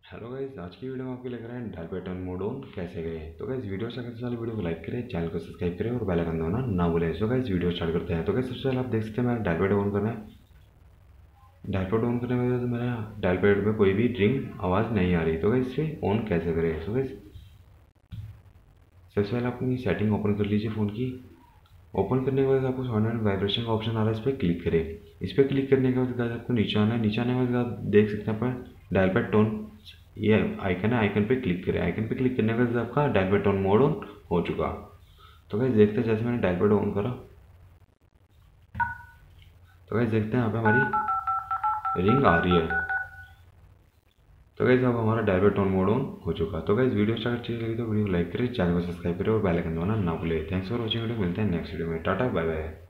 Hello guys, आज की video में आपको लेकर आए हैं डायल पैटर्न मोड ऑन कैसे करें। तो गाइस वीडियो स्टार्ट करते साल वीडियो को लाइक करें, चैनल को सब्सक्राइब करें और बेल आइकन दबाना ना भूलें। सो गाइस वीडियो स्टार्ट करते हैं। तो गाइस सबसे पहले आप देख सकते हैं मेरा डायल पैड ऑन करना है। डायल पैड ऑन करने में तो मेरा डायल पैड में कोई भी रिंग आवाज़ नहीं आ रही। तो गाइस इसे ऑन कैसे करें। सो गाइस सबसे पहले अपनी सेटिंग ओपन कर लीजिए फ़ोन की। ओपन करने के बाद आपको साउंड एंड वाइब्रेशन का ऑप्शन आ रहा है, इस पर क्लिक करें। इस पर क्लिक करने के बाद आपको नीचे आना है। नीचे आने के बाद आप देख सकते हैं पर डायल पैड टोन ये आइकन है, आइकन पे क्लिक करें। आइकन पे क्लिक करने के बाद आपका dial pad tone mode on हो चुका। तो गाइस देखते हैं, जैसे मैंने डायल पैड ऑन करा तो गाइस देखते हैं यहाँ पे हमारी रिंग आ रही है। तो गाइस अब हमारा dial pad tone mode on हो चुका। तो गाइस वीडियो स्टार्ट अच्छी लगी तो वीडियो को लाइक करें, चैनल को सब्सक्राइब करें और बेल आइकन दबाना ना भूलें। थैंक्स फॉर वॉचिंग वीडियो, मिलते हैं नेक्स्ट वीडियो में। Tata bye bye.